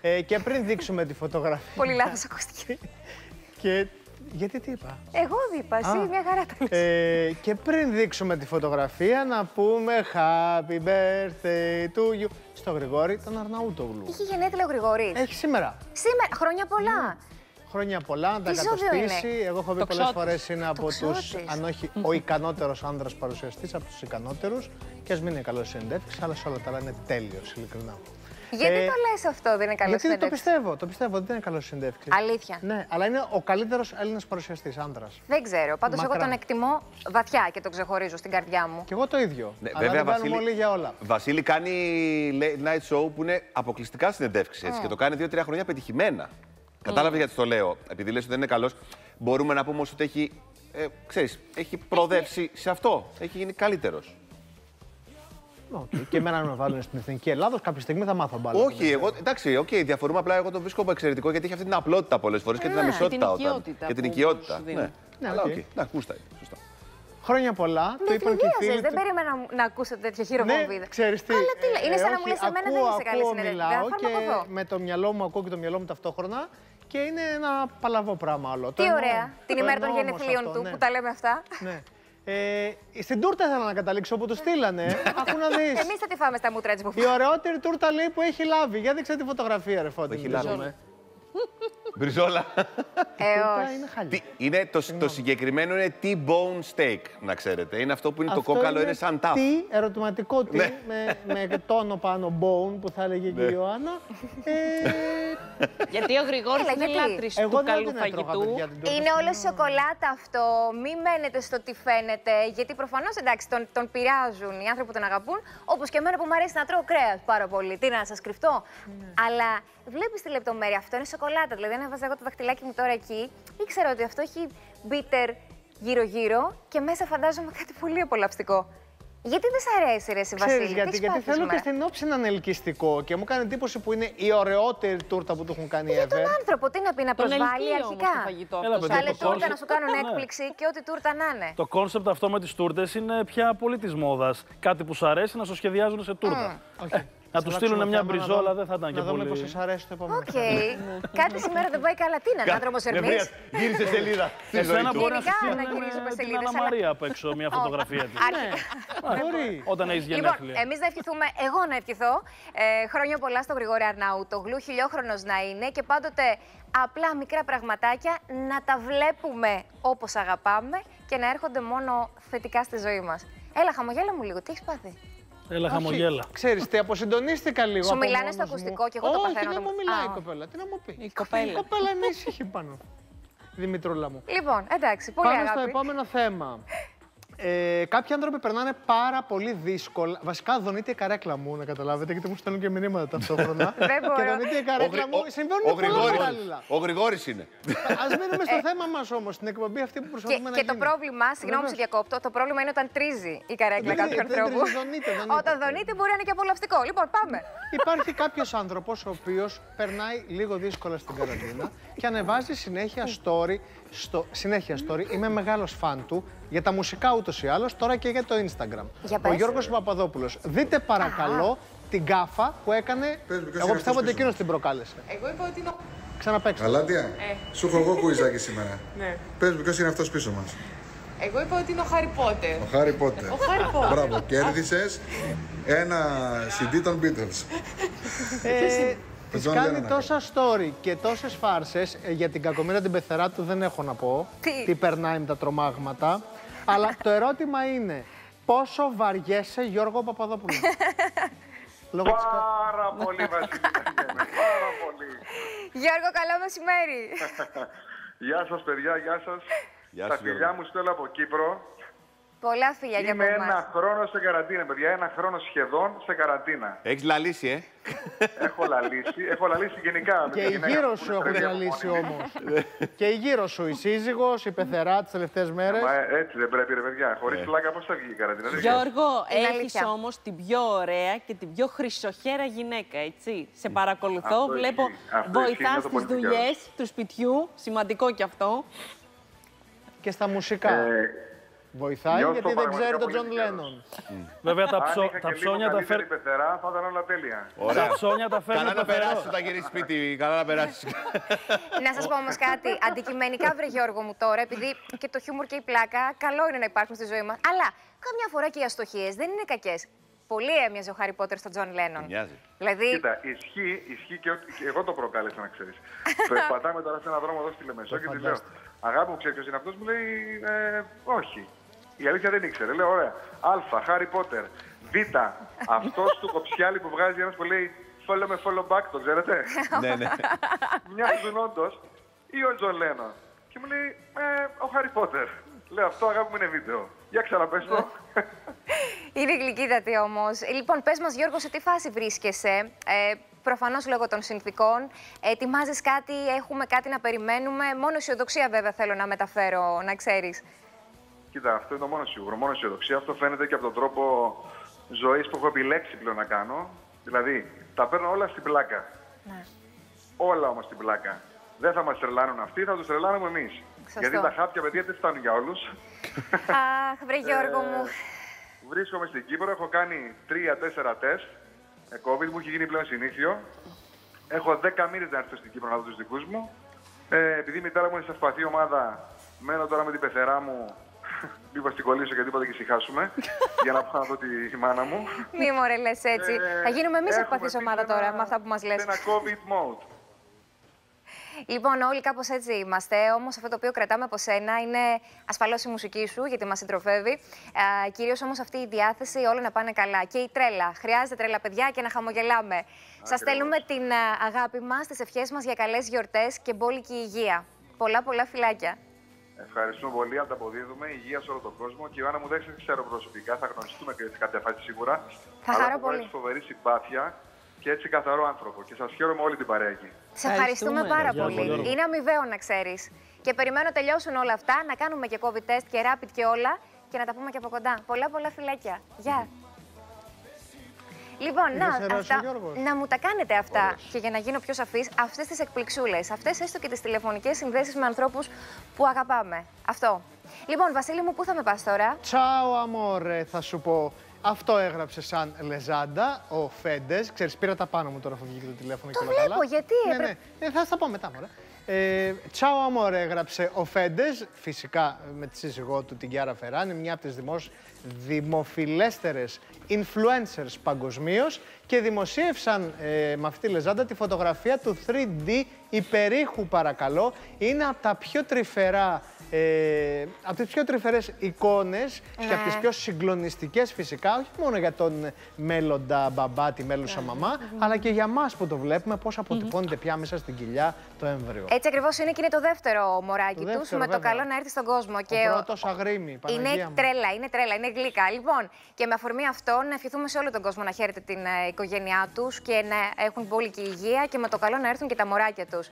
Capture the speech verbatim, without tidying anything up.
Ε, και πριν δείξουμε τη φωτογραφία. Πολύ λάθος ακούστηκε. Και... Γιατί τι είπα. Εγώ είπα, εσύ μια χαρά τα λες. Ε, και πριν δείξουμε τη φωτογραφία, να πούμε Happy birthday to you στο Γρηγόρη τον Αρναούτογλου. Είχε γενέθλια ο Γρηγόρης. Έχει σήμερα. Σήμερα, χρόνια πολλά. Mm. Χρόνια πολλά, να τα Τι ζώδιο κατοστήσει. είναι? Εγώ έχω πει Το πολλές ξώτης. φορές είναι από Το τους, ξώτης. αν όχι ο ικανότερος άνδρας παρουσιαστής, από τους ικανότερους. Και ας μην είναι καλός συνεντεύξης, αλλά σε όλα τα άλλα είναι τέλειος, ειλικρινά. Γιατί Ε, το λες αυτό, δεν είναι καλό Γιατί συνέντευξη? το πιστεύω, το πιστεύω, δεν είναι καλό συνέντευξη. Αλήθεια. Ναι, αλλά είναι ο καλύτερος Έλληνας παρουσιαστής, άνδρας. Δεν ξέρω. Πάντως εγώ Μακράν. τον εκτιμώ βαθιά και τον ξεχωρίζω στην καρδιά μου. Και εγώ το ίδιο. Ναι, αλλά βέβαια, δεν κάνουμε Βασίλη, όλοι για όλα. Βασίλη κάνει late night show που είναι αποκλειστικά συνεντεύξεις έτσι, Mm. και το κάνει δύο-τρία χρόνια πετυχημένα. Κατάλαβε γιατί το λέω. Επειδή λες ότι δεν είναι καλός, μπορούμε να πούμε όμως ότι έχει, ε, ξέρεις, έχει προοδεύσει σε αυτό. Έχει γίνει καλύτερος. Okay. Και εμένα να με βάλουν στην Εθνική Ελλάδος, κάποια στιγμή θα μάθω μπάλα. Όχι, εγώ, εντάξει, okay, διαφορούμε, απλά εγώ το βρίσκω εξαιρετικό γιατί έχει αυτή την απλότητα πολλές φορές και την αμεσότητα. την οικειότητα Και την που οικειότητα. σου δίνει. Ναι, Ναι, αλλά οκ. οκ, εντάξει, γούστα είναι, σωστά. Χρόνια πολλά, το Με είπαν και οι φίλοι θλιβίασες, δεν του. περίμενα να ακούσω τέτοια χειροβόμβιδα. Ναι, ξέρεις τι. Αλλά τι λέει, είναι σαν να όχι, μου λες εμένα δεν ακούω, είσαι καλή ακούω, συνέντευξη. μιλάω Δεν θα και φαρμακοδώ. με το μυαλό μου ακούω και το μυαλό μου ταυτόχρονα και είναι ένα παλαβό πράγμα άλλο. Τι ωραία, την ημέρα των γενεθλίων του ναι. που τα λέμε αυτά. Ναι. Ε, στην τούρτα ήθελα να καταλήξω όπου του στείλανε. Άκου να δεις. Εμείς θα τη φάμε στα μούτρα της που Η ωραιότερη τούρτα λέει που έχει λάβει. Για δείξε τη φωτογραφία, ρε Φώτη. έχει μου, λάβει. δείξουμε. Μπριζόλα. Ε, Τούρτα όχι. είναι χάλια. Τι- είναι, το, το συγκεκριμένο είναι T-bone steak, να ξέρετε. Είναι αυτό που είναι Αυτό το κόκαλο, είναι σαν τάφ. Τι, ερωτηματικό τι, Ναι. με, με τόνο πάνω bone που θα έλεγε και η Ιωάννα. Ε, Γιατί ο Γρηγόρης Έλα, είναι γιατί? λάτρης εγώ του δεν καλού την έτρωγα, φαγητού. παιδιά, την τούρτα. Είναι όλο σοκολάτα αυτό. Μην μένετε στο τι φαίνεται. Γιατί προφανώς εντάξει, τον, τον πειράζουν οι άνθρωποι που τον αγαπούν. Όπως και εμένα που μου αρέσει να τρώω κρέας πάρα πολύ. Τι να σας κρυφτώ. Αλλά βλέπεις τη λεπτομέρεια. Αυτό είναι σοκολάτα. Δηλαδή, αν έβαζα εγώ το δαχτυλάκι μου τώρα εκεί, ήξερα ότι αυτό έχει bitter γύρω-γύρω και μέσα φαντάζομαι κάτι πολύ απολαυστικό. Γιατί δεν σ' αρέσει, ρε εσύ, Βασίλη? Ξέρεις τι γιατί, έχεις γιατί πάθει θέλω και σήμερα? στην όψη να είναι ελκυστικό και μου κάνει εντύπωση που είναι η ωραιότερη τούρτα που του έχουν κάνει Για τον ever. άνθρωπο, τι να πει, να Τον προσβάλλει ελκύει όμως αρχικά. το φαγητό Έλα, αυτό. παιδιά, Καλέ το τούρτα κόνσεπτ- να σου κάνουν Ναι. έκπληξη και ό,τι τούρτα να είναι. Το κόνσεπτ αυτό με τις τούρτες είναι πια πολύ της μόδας. Κάτι που σου αρέσει να σου σχεδιάζουν σε τούρτα. Όχι. Να του στείλουν μια μπριζόλα δεν θα ήταν και Να δούμε πολύ. πώς σας αρέσει το επόμενο. Οκ. Κάτι σήμερα δεν πάει καλά. Τι είναι, άνθρωπος Ερμής? Νευρίας, γύρισε σελίδα. στη ζωή Εσένα του. μπορεί να σου Γενικά να στείλουν γυρίζουμε την σελίδες, Αννα αλλά- Μαρία απ' έξω μια φωτογραφία της. Αρχικά. Μπορεί. Όταν έχεις Λοιπόν, γενέθλια. εμείς να ευχηθούμε, εγώ να ευχηθώ, ε, χρόνια πολλά στον Γρηγόρη Αρναούτογλου, χιλιόχρονος να είναι και πάντοτε απλά μικρά πραγματάκια να τα βλέπουμε όπως αγαπάμε και να έρχονται μόνο θετικά στη ζωή μας. Έλα, χαμογέλα μου λίγο, τι έχεις πάθει? Έλα, χαμογέλα. Ξέρεις τι, αποσυντονίστηκα λίγο. Σου από μιλάνε μόνος στο μου. ακουστικό και εγώ το παθαίνω. Όχι, δεν το- μου μιλάει Α. η κοπέλα. Τι να μου πει. Η κοπέλα. Η κοπέλα είναι ήσυχη πάνω. Δημητρούλα μου. Λοιπόν, εντάξει, πολύ Πάμε στο αγάπη. επόμενο θέμα. Ε, κάποιοι άνθρωποι περνάνε πάρα πολύ δύσκολα. Βασικά, δονείται η καρέκλα μου, να καταλάβετε, γιατί μου στέλνουν και μηνύματα ταυτόχρονα. Δεν μπορώ. Και δονείται η Ο καρέκλα Γρη- μου. ο- Συμβαίνουν ο πολλά Γρηγόρης- παράλληλα. Ο Γρηγόρης είναι. Α μείνουμε στο θέμα μα όμω, στην εκπομπή αυτή που Και, προσπαθούμε να και το γίνει. πρόβλημα, συγγνώμη που σε Βεβαίως. διακόπτω, το πρόβλημα είναι όταν τρίζει η καρέκλα Δεν- κάποιου δεν ανθρώπου. τρίζει, δονείται, δονείται. Όταν δονείται μπορεί να είναι και απολαυστικό. Λοιπόν, πάμε. Υπάρχει κάποιος άνθρωπος ο οποίος περνάει λίγο δύσκολα στην καραντίνα και ανεβάζει συνέχεια story, στο, συνέχεια story. Είμαι μεγάλος φαν του για τα μουσικά ούτως ή άλλως, τώρα και για το Instagram. Για Ο πες. Γιώργος Παπαδόπουλος. Δείτε παρακαλώ την γκάφα που έκανε. Πες μου, ποιος Εγώ είναι πιστεύω ότι αυτός εκείνος την προκάλεσε. Εγώ είπα ότι είναι. Ξαναπαίξτε. Αλάντια, σου έχω εγώ κουιζάκι σήμερα. Ναι. Πες μου, ποιος είναι αυτός πίσω μας. Εγώ είπα ότι είναι ο Χάρι Πότερ. Ο Χάρι Πότερ. Ο Χάρι Πότερ. Μπράβο, κέρδισες ένα σι ντι των Beatles. Ε, Το της John κάνει Lennon τόσα story και τόσες φάρσες. Ε, για την κακομοίρα την πεθερά του δεν έχω να πω. Τι? Τι περνάει με τα τρομάγματα. Αλλά το ερώτημα είναι, πόσο βαριέσαι Γιώργο Παπαδόπουλο? Λόγω της κα- Πάρα πολύ, Βασίλη. Πάρα πολύ. Γιώργο, καλό μεσημέρι. Γεια σας, παιδιά, γεια σας. Γεια Τα σου, φιλιά Γιώργο. μου στέλνω από Κύπρο. Πολλά φιλιά για Είμαι από ένα εμάς. χρόνο σε καραντίνα, παιδιά. Ένα χρόνο σχεδόν σε καραντίνα. Έχεις λαλήσει, ε. Έχω λαλήσει. Έχω λαλήσει γενικά. Και με τη οι γυναίκα γύρω μου σου που είναι έχουν τρελή διαλύσει από μόνη όμως. Και οι γύρω σου, η σύζυγος, η πεθερά τις τελευταίες της. μέρες. Μα ε, έτσι δεν πρέπει, ρε παιδιά. Χωρίς πλάκα, πώς θα βγει η καραντίνα. δεν βγαίνει. Γιώργο, Είναι έχεις αλήθεια. όμως την πιο ωραία και την πιο χρυσοχέρα γυναίκα, έτσι. Σε παρακολουθώ, Αυτό βλέπω, ισχύει. Αυτό ισχύει, βοηθάς νιώθω στις πολύ δουλειές του σπιτιού, σημαντικό κι αυτό. Και στα μουσικά. Ε, Βοηθάει Νιώθω γιατί δεν πραγματικά ξέρει τον πολύ Τζον τυχερός. Λένον. Βέβαια τα, Αν ψω... είχα τα και ψώνια λίγο τα καλύτερη φέρνει. πεθερά, θα ήταν όλα τέλεια. Τα ψώνια τα φέρνει Καλά το να περάσει πεθερό. όταν γυρίσει σπίτι, καλά να περάσει. Να σας πω όμως κάτι. Αντικειμενικά, βρε Γιώργο μου τώρα, επειδή και το χιούμορ και η πλάκα, καλό είναι να υπάρχουν στη ζωή μας. Αλλά καμιά φορά και οι αστοχίες δεν είναι κακές. Πολύ έμοιαζε ο Χάρι Πότερ στον Τζον Λένον. Μοιάζει. Δηλαδή, Κοίτα, ισχύει, ισχύει και, ότι- και εγώ το προκάλεσα, να ξέρεις. Περπατάμε τώρα σε έναν δρόμο εδώ στη Λεμεσό και τη λέω: Αγάπη μου, ξέρει ποιος είναι αυτός? Μου λέει: ε, όχι. Η αλήθεια δεν ήξερε. Λέω: ωραία. Α, Χάρι Πότερ. Β, αυτός του κοψιάλι που βγάζει ένας που λέει follow με follow back, το ξέρετε? Ναι, ναι. Μοιάζουν όντως. Ή ο Τζον Λένον. Και μου λέει: ε, ο Χάρι Πότερ. Λέω: αυτό, αγάπη μου, είναι βίντεο. Για ξαναπες το. είναι γλυκύτατη όμως. Λοιπόν, πες μας, Γιώργο, σε τι φάση βρίσκεσαι. Ε, προφανώς λόγω των συνθηκών. Ετοιμάζεις κάτι, έχουμε κάτι να περιμένουμε. Μόνο αισιοδοξία, βέβαια, θέλω να μεταφέρω, να ξέρεις. Κοίτα, αυτό είναι το μόνο σίγουρο. Μόνο αισιοδοξία. Αυτό φαίνεται και από τον τρόπο ζωής που έχω επιλέξει πλέον να κάνω. Δηλαδή, τα παίρνω όλα στην πλάκα. Ναι. Όλα όμως στην πλάκα. Δεν θα μας τρελάνουν αυτοί, θα τους τρελάνουμε εμείς. Σωστό. Γιατί τα χάπια, παιδιά, δεν φτάνουν για όλους. Αχ, βρε Γιώργο μου. Βρίσκομαι στην Κύπρο, έχω κάνει τρία τέσσερα τεστ. Ε, COVID μου έχει γίνει πλέον συνήθιο. Έχω δέκα μήνες να έρθω στην Κύπρο να δω τους δικούς μου. Ε, επειδή η μητέρα μου είναι σε ευπαθή ομάδα, μένω τώρα με την πεθερά μου. Μήπως την κολλήσω και τίποτα και ησυχάσουμε. για να πάω να δω τη μάνα μου. Μη μωρέ λες έτσι. Ε, Θα γίνουμε εμείς έχουμε ευπαθής μπει ομάδα σε ένα- τώρα με αυτά που μας λες. Σε ένα COVID mode. Λοιπόν, όλοι κάπως έτσι είμαστε. Όμως αυτό το οποίο κρατάμε από σένα είναι ασφαλώς η μουσική σου, γιατί μας συντροφεύει. Ε, κυρίως όμως αυτή η διάθεση, όλα να πάνε καλά. Και η τρέλα. Χρειάζεται τρέλα, παιδιά, και να χαμογελάμε. Σας στέλνουμε την α, αγάπη μας, τις ευχές μας για καλές γιορτές και μπόλικη υγεία. Πολλά, πολλά φιλάκια. Ευχαριστούμε πολύ, ανταποδίδουμε. Υγεία σε όλο τον κόσμο. Και η Ιωάννα μου δεν σε ξέρω προσωπικά, θα γνωριστούμε και σε κάποια φάση σίγουρα. Θα Αλλά χαρώ μου βγάζεις πολύ. φοβερή συμπάθεια και έτσι καθαρό άνθρωπο. Και σας χαίρομαι όλη την παρέα εκεί. Σε ευχαριστούμε Ευχαριστούμε. πάρα Γεια, πολύ. Γιώργο. Είναι αμοιβαίο, να ξέρεις. Και περιμένω τελειώσουν όλα αυτά, να κάνουμε και COVID test και rapid και όλα και να τα πούμε και από κοντά. Πολλά, πολλά φιλάκια. Γεια. Λοιπόν, Είδες να, ερώτηση ο αυτά, Γιώργος? να μου τα κάνετε αυτά και για να γίνω πιο σαφής, αυτές τις εκπληξούλες, αυτές έστω και τις τηλεφωνικές συνδέσεις με ανθρώπους που αγαπάμε. Αυτό. Λοιπόν, Βασίλη μου, πού θα με πας τώρα? Τσάο, αμόρε, θα σου πω. Αυτό έγραψε σαν λεζάντα ο Φέντες. Ξέρεις, πήρα τα πάνω μου τώρα αφού βγήκε το τηλέφωνο Το και όλα καλά. βλέπω, γιατί Ναι, έπρεπε- ναι. Ε, θα στα πω μετά, μωρέ. Ε, Τσάο, αμόρε, έγραψε ο Φέντες. Φυσικά με τη σύζυγό του, την Κιάρα Φεράνη, μια από τις δημόσ... δημοφιλέστερες influencers παγκοσμίως και δημοσίευσαν ε, με αυτή τη λεζάντα τη φωτογραφία του θρι ντι υπερήχου, παρακαλώ. Είναι από τα πιο τρυφερά Ε, από τις πιο τρυφερές εικόνες Ναι. και από τις πιο συγκλονιστικές φυσικά, όχι μόνο για τον μέλλοντα μπαμπά, τη μέλουσα μαμά, αλλά και για μας που το βλέπουμε πώς αποτυπώνεται πια μέσα στην κοιλιά το έμβριο. Έτσι ακριβώς είναι και είναι το δεύτερο μωράκι Το τους, δεύτερο, με το βέβαια. καλό να έρθει στον κόσμο. Ο Και πρώτος αγρίμι, Παναγία είναι μου. τρέλα, είναι τρέλα, είναι γλύκα. Λοιπόν, και με αφορμή αυτό, να ευχηθούμε σε όλο τον κόσμο να χαίρεται την ε, οικογένειά τους και να έχουν μπόλικη υγεία και με το καλό να έρθουν και τα μωράκια τους.